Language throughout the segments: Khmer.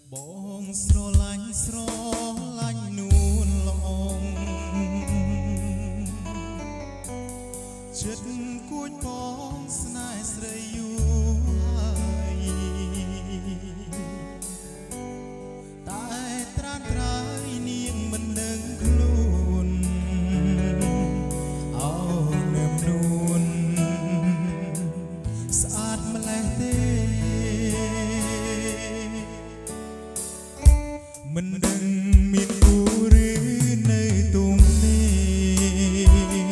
បងស្រឡាញ់នួនល្អងចិត្តគួចបងស្នេហ៍ស្រីយូរហើយតែត្រានត្រើយនាងមិនដឹងខ្លួនអោនឹមនួនស្អាតម្លេះទេមិនដឹងមានគូឬនៅទុំនេះ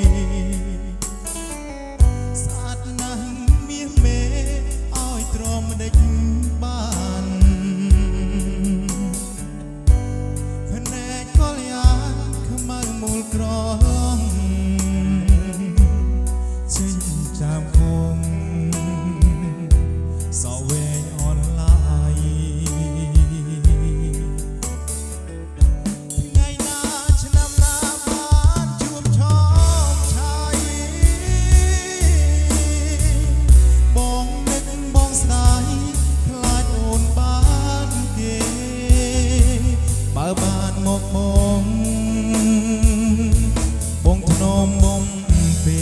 ស្អាតណាស់មាសមេឲ្យទ្រាំដេចបានភ្នែកកលយ៉ាងខ្មៅមូលក្រងចេញចាំគងសវែងអនឡាញបានមកបងធ្នមបំពេ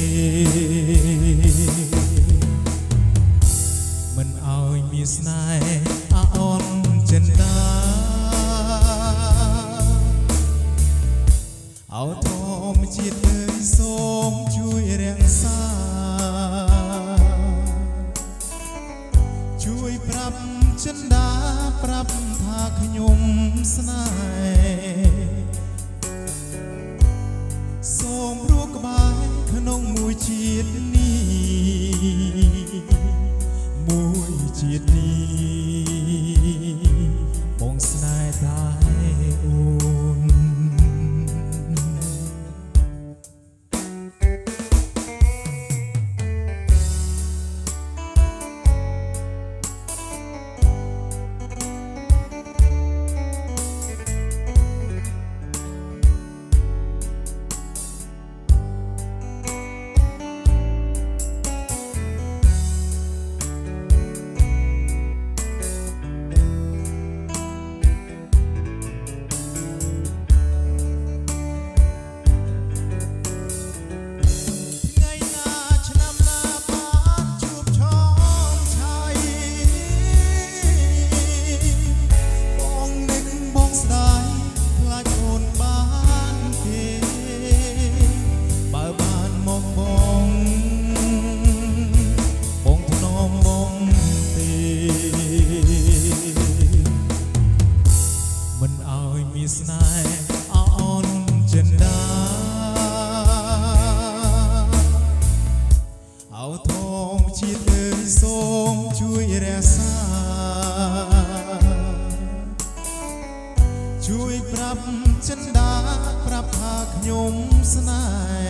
មិនឲ្យមានស្នេហ៍អនចិនដាអោធម្មជាតិអើយសូមជួយរក្សាជួយប្រាប់ចិនដាប្រាប់ថាខ្ញុំស្នេហ៍សូមរួចក្បែរក្នុងមួយជាតិនេះមួយជាតិនេះបងស្នេហ៍តែអូនស្នេហ៍អនចិនដាអោធម្មជាតិអើយសូមជួយរក្សាជួយប្រាប់ចិនដាប្រាប់ថាខ្ញុំស្នេ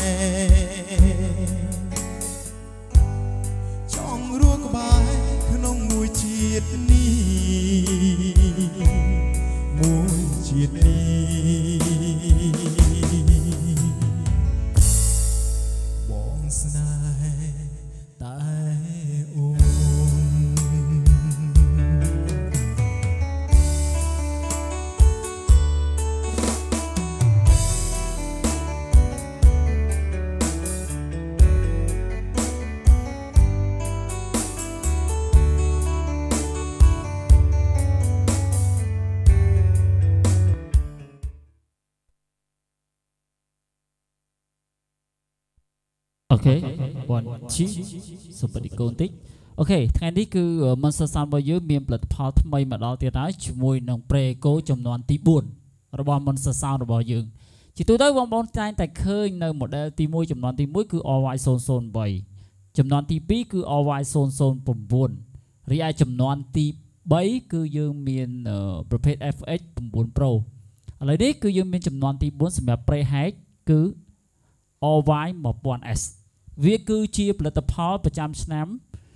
ហ៍ចង់រួចក្បែរក្នុងមួយជាតិនេះមួយជាតិនេះបងស្នេហ៍តែអូនអូខេបងជីសុបតិកូនតិចអូខេថ្ងៃនេះគឺមិនសរសើររបស់យើងមានផលិតផលថ្មីមកដល់ទៀតហើយជាមួយនឹងប្រេកូចំនួនទី4របស់មិនសរសើររបស់យើងជាទូទៅបងប្អូនតែងតែឃើញនៅ model ទី1ចំនួនទី1គឺ RY008 ចំនួនទី2គឺ RY009 រីឯចំនួនទី3គឺយើងមានប្រភេទ FX 9 Pro ឥឡូវនេះគឺយើងមានចំនួនទី4សម្រាប់ប្រេហែកគឺ RY 1000S វាគឺជាផលិតផលប្រចាំឆ្នាំ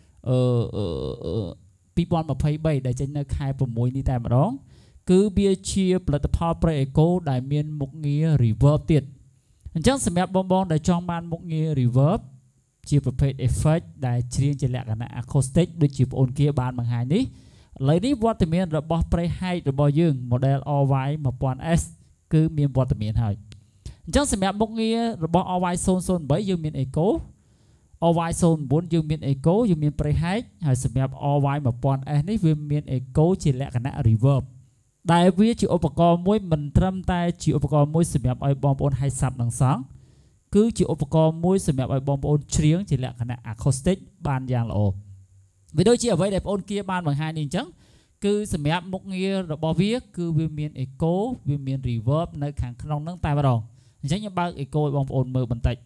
2023ដែលចេញនៅខែ6នេះតែម្ដងគឺវាជាផលិតផល Pre Eco ដែលមានមុខងារ Reverb ទៀតអញ្ចឹងសម្រាប់បងដែលចង់បានមុខងារ Reverb ជាប្រភេទ effect ដែលច្រៀងជាលក្ខណៈ acoustic ដូចជាបងអូនគាបានបង្ហាញនេះ lấy đi vót từ miền rồi bỏ pre hai rồi bỏ dương model OY 1000S គឺមានវត្តមានហើយអញ្ចឹងសម្រាប់មុខងាររបស់ OY007 យើងមាន Eco OY04 យើងមាន Eco យើងមាន Prehead ហើយសម្រាប់ OY1000S នេះវាមាន Eco ជាលក្ខណៈ Reverb ដែលវាជាឧបករណ៍មួយមិនត្រឹមតែជាឧបករណ៍មួយសម្រាប់ឲ្យបងប្អូនហៅសាប់និងសង់គឺជាឧបករណ៍មួយសម្រាប់ឲ្យបងប្អូនច្រៀងជាលក្ខណៈ Acoustic បានយ៉ាងល្អវាដូចជាអ្វីដែលបងប្អូនគៀបានបង្ហាញនេះអញ្ចឹងគឺសម្រាប់មុខងាររបស់វាគឺវាមាន Eco វាមាន Reverb នៅខាងក្នុងហ្នឹងតែម្ដងអញ្ចឹងខ្ញុំបើក Eco ឲ្យបងប្អូនមើលបន្តិច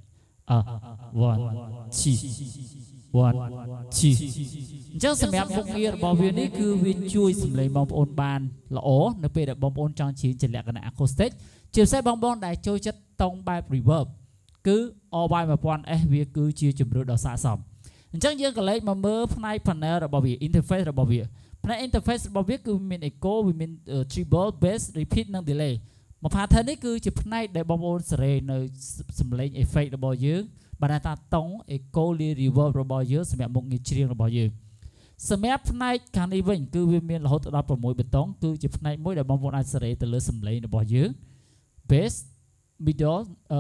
1 chi 1 chi អញ្ចឹងសម្រាប់មុខងាររបស់វានេះគឺវាជួយសម្លេងបងប្អូនបានល្អនៅពេលដែលបងប្អូនចង់ច្រៀងជាលក្ខណៈ Acoustic ជាពិសេសបងប្អូនដែលចូលចិត្តតង់បែប Reverb គឺ OY1000S វាគឺជាជំរឿនដ៏ស័ក្តិសមអញ្ចឹងយើងក៏លេខមកមើលផ្នែក panel របស់វា interface របស់វាផ្នែក interface របស់វាគឺមាន echo វាមាន treble bass repeat និង delay មក pattern នេះគឺជាផ្នែកដែលបងប្អូនសេរីនៅសំឡេង effect របស់យើងបានថាតង់ echo reverb របស់យើងសម្រាប់មុខងារច្រៀងរបស់យើងសម្រាប់ផ្នែកខាងនេះវិញគឺវាមានរហូតដល់6ប៊ូតុងគឺជាផ្នែកមួយដែលបងប្អូនអាចសេរីទៅលើសំឡេងរបស់យើង bass middle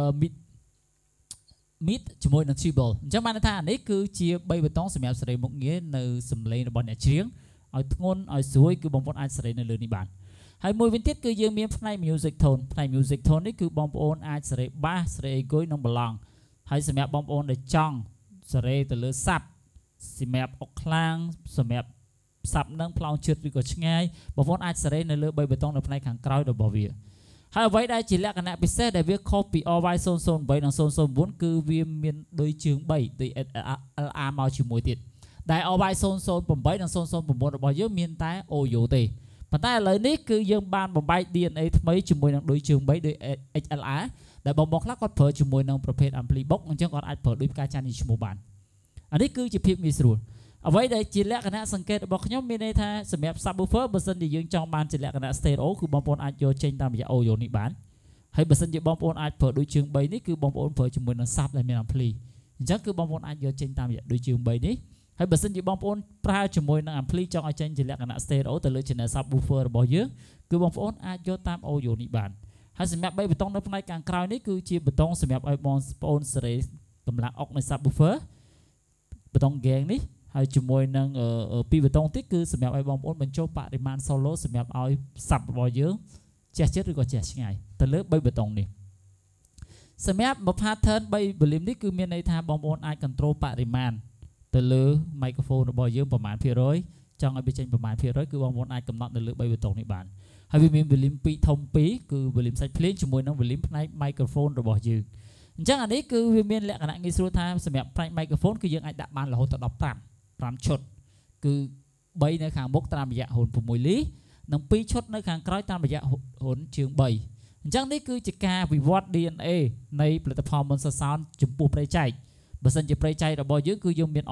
mid ជាមួយនឹង treble អញ្ចឹងបានថានេះគឺជា3ប៊ូតុងសម្រាប់សេរីមុខងារនៅសំឡេងរបស់អ្នកច្រៀងឲ្យធ្ងន់ឲ្យស្រួយគឺបងប្អូនអាចសេរីនៅលើនេះបានហើយមួយវិញទៀតគឺយើងមានផ្នែក music tone ផ្នែក music tone នេះគឺបងប្អូនអាចសេរី bass សេរី echoic និង balong ហើយសម្រាប់បងប្អូនដែលចង់សេរីទៅលើសាប់សម្រាប់អុកខ្លាំងសម្រាប់សាប់នឹងផ្លោងជិតឬក៏ឆ្ងាយបងប្អូនអាចសេរីនៅលើ3ប៊ូតុងនៅផ្នែកខាងក្រោយរបស់វាហើយអ្វីដែលជាលក្ខណៈពិសេសដែលវាខុសពី OY008 និង009គឺវាមានដូចជើង3ដូច LR មកជាមួយទៀតដែល OY008 និង009របស់យើងមានតែ Audio ទេប៉ុន្តែឥឡូវនេះគឺយើងបានបំបែក DNA ថ្មីជាមួយនឹងដូចជើង3ដូច XLR ដែលបងខ្លះគាត់ប្រើជាមួយនឹងប្រភេទ Ampli Box អញ្ចឹងគាត់អាចប្រើដូចផ្កាចាននេះឈ្មោះបានអានេះគឺជាភាពងាយស្រួលអ្វីដែលជាលក្ខណៈសង្កេតរបស់ខ្ញុំមានន័យថាសម្រាប់ subwoofer បើសិនជាយើងចង់បានជាលក្ខណៈ stereo គឺបងប្អូនអាចយកចេញតាមរយៈ audio នេះបានហើយបើសិនជាបងប្អូនអាចប្រើដូចជើង3នេះគឺបងប្អូនប្រើជាមួយនឹង sub ដែលមាន ampli អញ្ចឹងគឺបងប្អូនអាចយកចេញតាមរយៈដូចជើង3នេះហើយបើសិនជាបងប្អូនប្រើជាមួយនឹង ampli ចង់ឲ្យចេញជាលក្ខណៈ stereo ទៅលើ channel subwoofer របស់យើងគឺបងប្អូនអាចយកតាម audio នេះបានហើយសម្រាប់3ប៊ូតុងនៅផ្នែកខាងក្រោយនេះគឺជាប៊ូតុងសម្រាប់ឲ្យបងប្អូនសេរីកម្លាំងអុកនៃ subwoofer ប៊ូតុង gain នេះហើយជាមួយនឹងពីប៊ូតុងទៀតគឺសម្រាប់ឲ្យបងប្អូនបញ្ចូលបរិមាណ solo សម្រាប់ឲ្យសាប់របស់យើងជះជិតឬក៏ជះឆ្ងាយទៅលើ3ប៊ូតុងនេះសម្រាប់ pattern 3 volume នេះគឺមានន័យថាបងប្អូនអាច control បរិមាណទៅលើ microphone របស់យើងប្រមាណភាគរយចង់ឲ្យវាចេញប្រមាណភាគរយគឺបងប្អូនអាចកំណត់នៅលើ3ប៊ូតុងនេះបានហើយវាមាន volume 2ធំ2គឺ volume សាច់ភ្លេងជាមួយនឹង volume ផ្នែក microphone របស់យើងអញ្ចឹងអានេះគឺវាមានលក្ខណៈងាយស្រួលថាសម្រាប់ផ្នែក microphone គឺយើងអាចដាក់បានរហូតដល់15ឈុតគឺ3នៅខាងមុខតាមរយៈហ៊ុន6លីនិង2ឈុតនៅខាងក្រោយតាមរយៈហ៊ុនជើង3អញ្ចឹងនេះគឺជាការវិវត្ត DNA នៃផលិតផល Monster Sound ចំពោះប្រេចែកបើសិនជាប្រេចែករបស់យើងគឺយើងមាន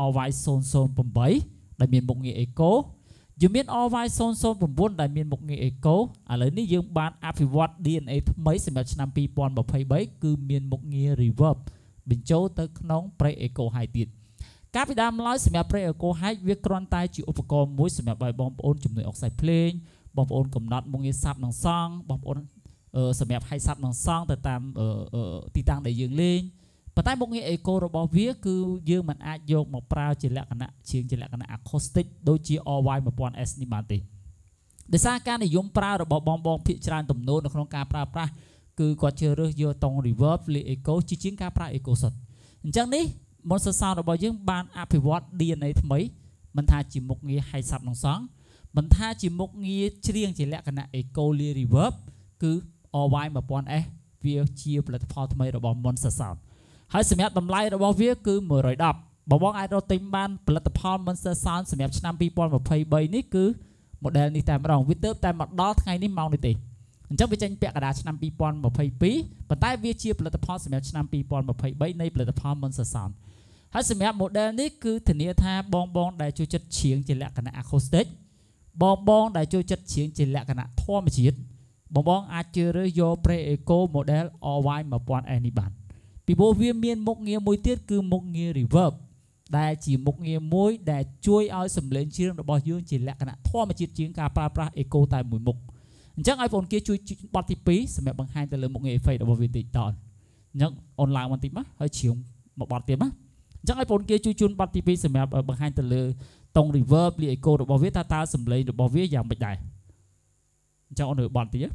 OY008 ដែលមានមុខងារ Echo យើងមាន OY009 ដែលមានមុខងារ Echo ឥឡូវនេះយើងបានអភិវឌ្ឍ DNA ថ្មីសម្រាប់ឆ្នាំ2023គឺមានមុខងារ Reverb បញ្ចូលទៅក្នុង Pre Echo High ទៀតការពីដើមឡើយសម្រាប់ Pre Echo High វាគ្រាន់តែជាឧបករណ៍មួយសម្រាប់ឲ្យបងប្អូនជំនួយអុកសាច់ភ្លេងបងប្អូនកំណត់មុខងារសាប់និងសង់បងប្អូនសម្រាប់ហៅសាប់និងសង់ទៅតាមទីតាំងដែលយើងលេងប៉ុន្តែមុខងារ Echo របស់វាគឺយើងមិនអាចយកមកប្រើជាលក្ខណៈជាងជាលក្ខណៈ acoustic ដូចជា OY1000S នេះបានទេដោយសារការនិយមប្រើរបស់បងភាគច្រើនទំនោរនៅក្នុងការប្រើប្រាស់គឺគាត់ជ្រើសរើសយកតង់ reverb លេ Echo ជាងការប្រើ Echo សុទ្ធអញ្ចឹងនេះ Monster Sound របស់យើងបានអភិវឌ្ឍ DNA ថ្មីមិនថាជាមុខងារហៅសាប់និងសង់មិនថាជាមុខងារច្រៀងជាលក្ខណៈ Echo reverb គឺ OY1000S វាជាផលិតផលថ្មីរបស់ Monster Sound ហើយសម្រាប់តម្លៃរបស់វាគឺ110បងអាចរកទិញបានផលិតផល Monster Sound សម្រាប់ឆ្នាំ2023នេះគឺ model នេះតែម្ដងវាទើបតែមកដល់ថ្ងៃនេះមកនេះទេអញ្ចឹងវាចេញពាក់កណ្ដាលឆ្នាំ2022ប៉ុន្តែវាជាផលិតផលសម្រាប់ឆ្នាំ2023នៃផលិតផល Monster Sound ហើយសម្រាប់ model នេះគឺធានាថាបងដែលចូលចិត្តច្រៀងជាលក្ខណៈ acoustic បងដែលចូលចិត្តច្រៀងជាលក្ខណៈធម្មជាតិបងអាចជ្រើសរើសយក Pre Echo model OY1000S នេះបានពីព្រោះវាមានមុខងារមួយទៀតគឺមុខងារ reverb ដែលជាមុខងារមួយដែលជួយឲ្យសម្លេងច្រៀងរបស់យើងជាលក្ខណៈធម្មជាតិជាងការប្រើប្រាស់ echo តែមួយមុខអញ្ចឹងឲ្យបងគេជួយបទទី2សម្រាប់បង្ហាញទៅលើមុខងារ effect របស់វាតិចតអញ្ចឹងអូនឡើងបន្តិចមកហើយច្រៀងមកបទទៀតមកអញ្ចឹងឲ្យបងគេជួយជូនបទទី2សម្រាប់បង្ហាញទៅលើតង់ reverb ឬ echo របស់វាតើសម្លេងរបស់វាយ៉ាងម៉េចដែរអញ្ចឹងអូនមើលបទទៀត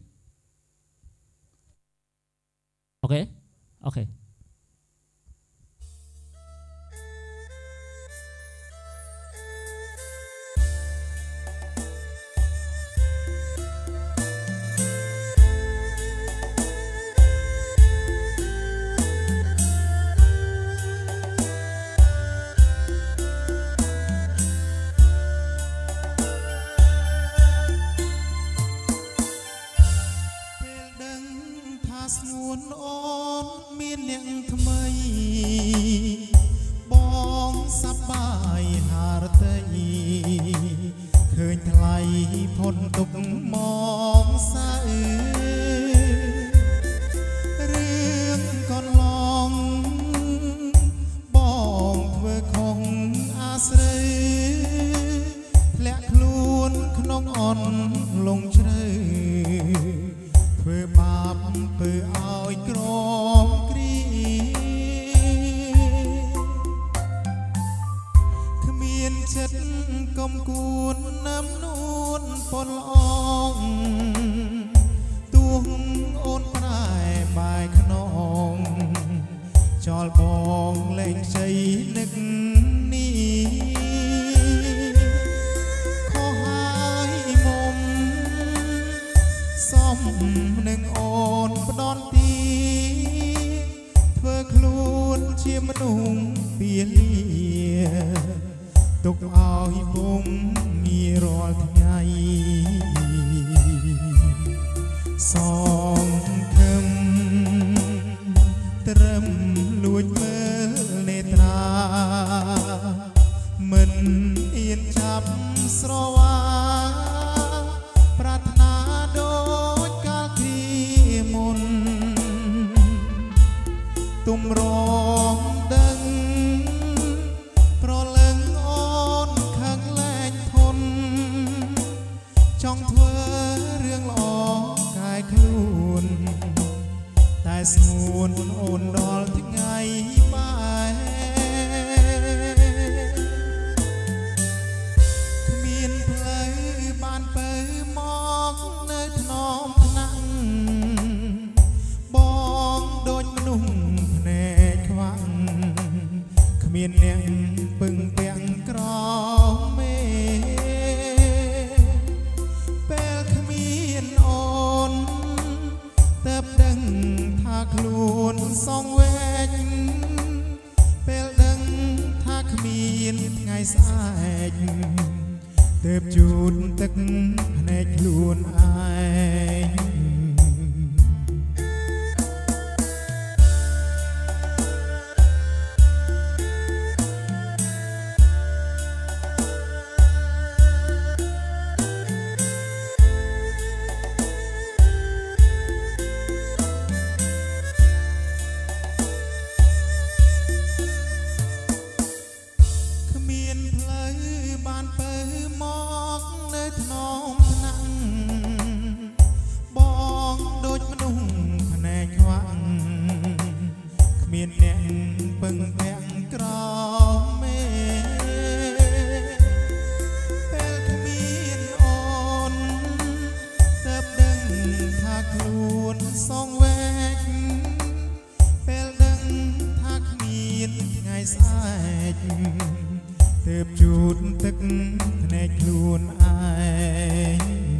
អូខេអូខេស្ងួនអូនមានអ្នកថ្មីបងសប្បាយហារតីឃើញថ្លៃផុនទុកមកសៅរឿងកន្លងបងធ្វើខុសអាស្រូវធ្លាក់ខ្លួនក្នុងអន់លងជ្រៅធ្វើបាបធ្វើឲ្យក្រមគ្រីគ្មានចិត្តកំគួនណាំនួនប៉ុនអងទួងអូនប្រែបាយខ្នងចោលបងលេងជ័យនឹកនេះខុសហើយមុំសំនឹងអូនផ្ដន់ទីធ្វើខ្លួនជាមនុស្សពាលាទុកឲ្យពុំងាររាល់ថ្ងៃសងខឹមត្រឹមលួចមើលនេត្រាមិនអៀនចាប់ស្រវាប្រាថ្នាដូចកាលពីមុនទុំរងដឹងប្រលឹងអូនខាងលែងធន់ចង់ធ្វើរឿងល្អកាយខ្លួនតែស្ងួនអូនដល់ថ្ងៃបែគ្មានផ្លូវបានបើមកនៅថ្នមថ្នាក់បងដូចមនុស្សភ្នែកខ្វាក់គ្មានអ្នកពឹងពាក់ក្រមេពេលគ្មានអូនទើបដឹងថាខ្លួនសងវែងពេលដឹងថាគ្មានថ្ងៃស្អែកទើបជូនទឹកភ្នែកខ្លួនឯងទើបជូតទឹកភ្នែកខ្លួនឯង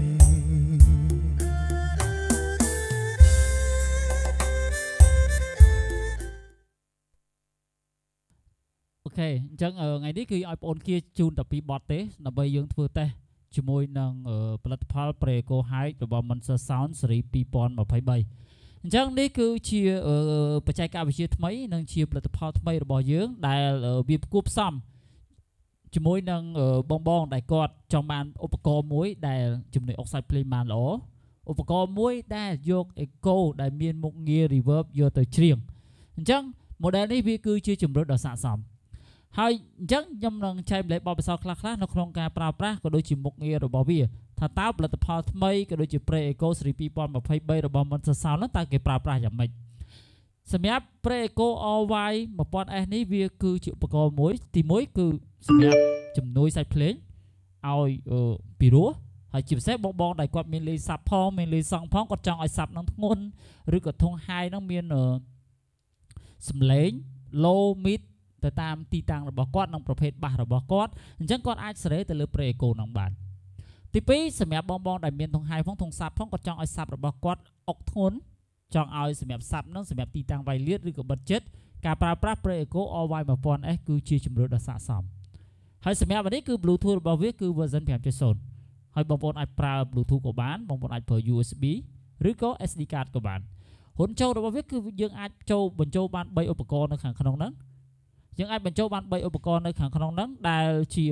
អូខេអញ្ចឹងថ្ងៃនេះគឺឲ្យបងប្អូនkiaជូនតែពីបទទេដើម្បីយើងធ្វើតេស្តជាមួយនឹងផលិតផល Prego Hype របស់ Monster Sound ស៊េរី 2023 អញ្ចឹងនេះគឺជាបច្ចេកវិទ្យាថ្មីនិងជាផលិតផលថ្មីរបស់យើងដែលវាគួបផ្សំជាមួយនឹងបងដែលគាត់ចង់បានឧបករណ៍មួយដែលជំនួយអុកសាច់ភ្លេងបានល្អឧបករណ៍មួយដែលយក echo ដែលមានមុខងារ reverb យកទៅច្រៀងអញ្ចឹង model នេះវាគឺជាជំរឿនដ៏ស័ក្តិសមហើយអញ្ចឹងខ្ញុំនឹងចែកម្លែកបបិសោខ្លះៗនៅក្នុងការប្រើប្រាស់ក៏ដូចជាមុខងាររបស់វាថាតើផលិតផលថ្មីក៏ដូចជា Pre Eco ស៊េរី2023របស់មុនសរសោនោះតើគេប្រើប្រាស់យ៉ាងម៉េចសម្រាប់ Pre Eco RY 1000S នេះវាគឺជាឧបករណ៍មួយទី1គឺសម្រាប់ជំនួយសាច់ភ្លេងឲ្យពីរោះហើយជាពិសេសបងដែលគាត់មានលេងសាប់ផងមានលេងសង់ផងគាត់ចង់ឲ្យសាប់នឹងធ្ងន់ឬក៏ធុងហាយនឹងមានសំឡេង low mid ទៅតាមទីតាំងរបស់គាត់និងប្រភេទបាសរបស់គាត់អញ្ចឹងគាត់អាចសេរីទៅលើ Pre Eco នឹងបានទី2សម្រាប់បងដែលមានធុងហាយផងធុងសាប់ផងគាត់ចង់ឲ្យសាប់របស់គាត់អុកធ្ងន់ចង់ឲ្យសម្រាប់សាប់នឹងសម្រាប់ទីតាំងវាយលាតឬក៏បិទចិត្តការប្រើប្រាស់ Pre Eco RY 1000S គឺជាជំរឿនដ៏ស័ក្តិសមហើយសម្រាប់នេះគឺ Bluetooth របស់វាគឺ version 5.0 ហើយបងប្អូនអាចប្រើ Bluetooth ក៏បានបងប្អូនអាចប្រើ USB ឬក៏ SD card ក៏បានហ៊ុនចូលរបស់វាគឺយើងអាចបញ្ចូលបាន3ឧបករណ៍នៅខាងក្នុងហ្នឹងយើងអាចបញ្ចូលបាន3ឧបករណ៍នៅខាងក្នុងហ្នឹងដែលជា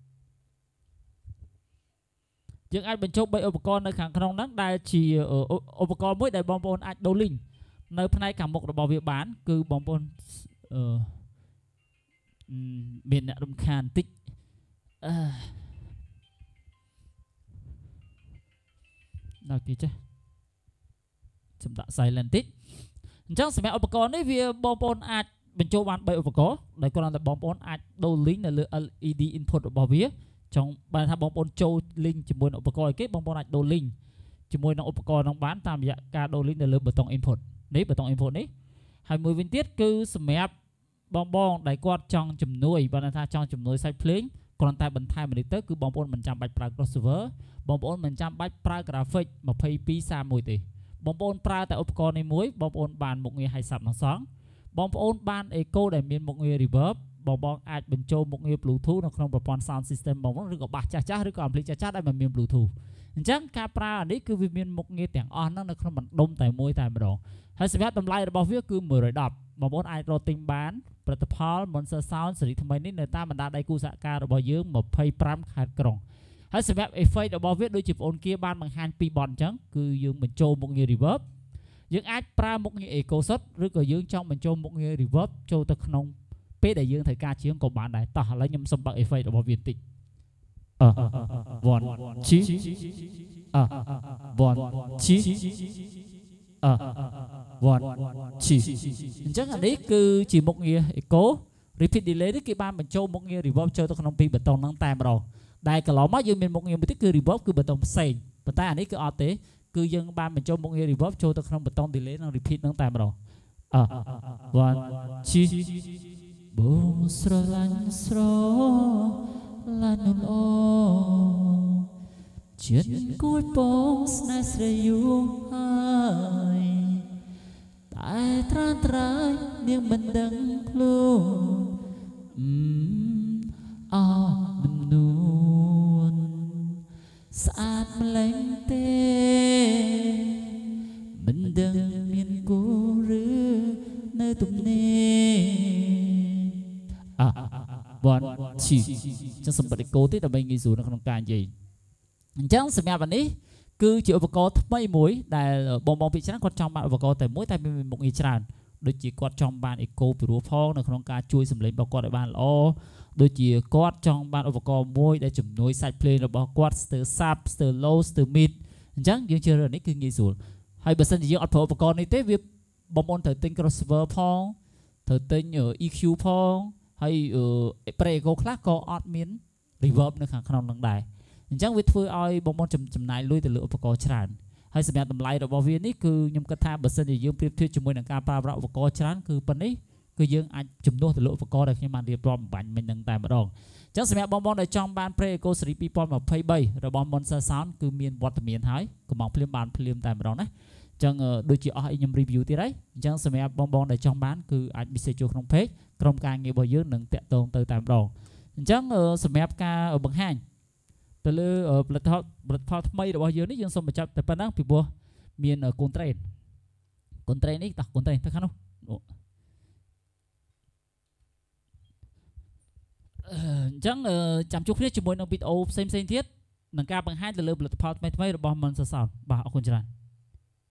យើងអាចបញ្ចូល3ឧបករណ៍នៅខាងក្នុងហ្នឹងដែលជាឧបករណ៍មួយដែលបងប្អូនអាចដូរលីងនៅផ្នែកខាងមុខរបស់វាបានគឺបងប្អូនមានអ្នករំខានបន្តិចដល់ទីចេះសម្រាប់ silent តិចអញ្ចឹងសម្រាប់ឧបករណ៍នេះវាបងប្អូនអាចបញ្ចូលបាន3ឧបករណ៍ដែលគ្រាន់តែបងប្អូនអាចដូរ link នៅលើ LED input របស់វាចង់បានថាបងប្អូនចូល link ជាមួយនឹងឧបករណ៍អីគេបងប្អូនអាចដូរ link ជាមួយនឹងឧបករណ៍នោះបានតាមរយៈការដូរ link នៅលើប៊ូតុង input នេះប៊ូតុង input នេះហើយមួយវិញទៀតគឺសម្រាប់បងដែលគាត់ចង់ជំនួយបានថាចង់ជំនួយសាច់ភ្លេងគ្រាន់តែបន្ថែមនេះទៅគឺបងប្អូនមិនចាំបាច់ប្រើ crossover បងប្អូនមិនចាំបាច់ប្រើ graphic 2231ទេបងប្អូនប្រើតែឧបករណ៍នេះមួយបងប្អូនបានមុខងារ high sub និងសង់បងប្អូនបាន echo ដែលមានមុខងារ reverb បងអាចបញ្ចូលមុខងារ Bluetooth នៅក្នុងប្រព័ន្ធ sound system បងប្អូនឬក៏បាសចាស់ឬក៏ ampli ចាស់ដែលមិនមាន Bluetooth អញ្ចឹងការប្រើអានេះគឺវាមានមុខងារទាំងអស់ហ្នឹងនៅក្នុងបណ្ដុំតែមួយតែម្ដងហើយសម្រាប់តម្លៃរបស់វាគឺ110បងប្អូនអាចរកទិញបានផលិតផល Monster Sound ស៊េរីថ្មីនេះនៅតាមបណ្ដាដៃគូសហការរបស់យើង25ខេត្តក្រុងហើយសម្រាប់ effect របស់វាដូចជាបងប្អូនគៀបានបង្ហាញ2បទអញ្ចឹងគឺយើងបញ្ចូលមុខងារ reverb យើងអាចប្រើមុខងារ echo សុទ្ធឬក៏យើងចង់បញ្ចូលមុខងារ reverb ចូលទៅក្នុងពេលដែលយើងត្រូវការជាងក៏បានដែរតោះឥឡូវខ្ញុំសម្បើក effect របស់វាបន្តិច1 2 1 2 អញ្ចឹងអានេះគឺជាមុខងារ echo repeat delay នេះគេបានបញ្ចូលមុខងារ reverb ចូលទៅក្នុងពីប៊ូតុងហ្នឹងតែម្ដងដែលកន្លងមកយើងមានមុខងារមួយទៀតគឺ reverb គឺប៊ូតុងផ្សេងប៉ុន្តែអានេះគឺអត់ទេគឺយើងបានបញ្ចូលមុខងារ reverb ចូលទៅក្នុងប៊ូតុង delay និង repeat ហ្នឹងតែម្ដង1 2បងស្រឡាញ់ស្រឡាញ់អូចិត្តគួយបងស្នេហ៍ស្រីយូរហើយតែត្រាត្រៃនាងមិនដឹងខ្លួនអដំនួនស្អាតម្លែងទេមិនដឹងមានគូឬនៅទំនេរបងឈីចឹងសម្បត្តិកោទេដើម្បីងាយស្រួលនៅក្នុងការនិយាយអញ្ចឹងសម្រាប់អានេះគឺជាឧបករណ៍ថ្មីមួយដែលបងពីច្រើនគាត់ចង់បានឧបករណ៍តែមួយតែមានមុខងារច្រើនដូចជាគាត់ចង់បានអេកូពីរោះផងនៅក្នុងការជួយសម្លេងរបស់គាត់ឲ្យបានល្អដូចជាគាត់ចង់បានឧបករណ៍មួយដែលជំនួយសាច់ភ្លេងរបស់គាត់ស្ទើរ sub ស្ទើរ low ស្ទើរ mid អញ្ចឹងយើងជឿនេះគឺងាយស្រួលហើយបើសិនជាយើងអត់ប្រើឧបករណ៍នេះទេវាបងប្អូនត្រូវទិញ crossover ផងត្រូវទិញ EQ ផងហើយ Pre Eco ខ្លះក៏អត់មាន reverb នៅខាងក្នុងនឹងដែរអញ្ចឹងវាធ្វើឲ្យបងប្អូនចំណាយលុយទៅលើឧបករណ៍ច្រើនហើយសម្រាប់តម្លៃរបស់វានេះគឺខ្ញុំគិតថាបើសិនជាយើងប្រៀបធៀបជាមួយនឹងការប្រើប្រាស់ឧបករណ៍ច្រើនគឺប៉ុណ្នេះគឺយើងអាចជំនួសទៅលើឧបករណ៍ដែលខ្ញុំបានរៀបរាប់បំបញ្ញមិញនឹងតែម្ដងអញ្ចឹងសម្រាប់បងប្អូនដែលចង់បាន Pre Eco Series 2023របស់ Monster Sound គឺមានវត្តមានហើយកុំមកភ្លាមបានភ្លាមតែម្ដងណាអញ្ចឹងដូចជាអស់ឲ្យខ្ញុំ review ទៀតហើយអញ្ចឹងសម្រាប់បងប្អូនដែលចង់បានគឺអាច message ចូលក្នុង page ក្រុមការងាររបស់យើងនឹងតាក់ទងទៅតែម្ដងអញ្ចឹងសម្រាប់ការបង្ហាញទៅលើផលិតផលថ្មីរបស់យើងនេះយើងសូមបញ្ចប់តែប៉ុណ្ណឹងពីព្រោះមានកូនត្រេននេះតោះកូនត្រេនទៅខាងនោះអញ្ចឹងចាំជួបគ្នាជាមួយនឹងវីដេអូផ្សេងទៀតនឹងការបង្ហាញទៅលើផលិតផលថ្មីរបស់ Monster Sound បាទអរគុណច្រើន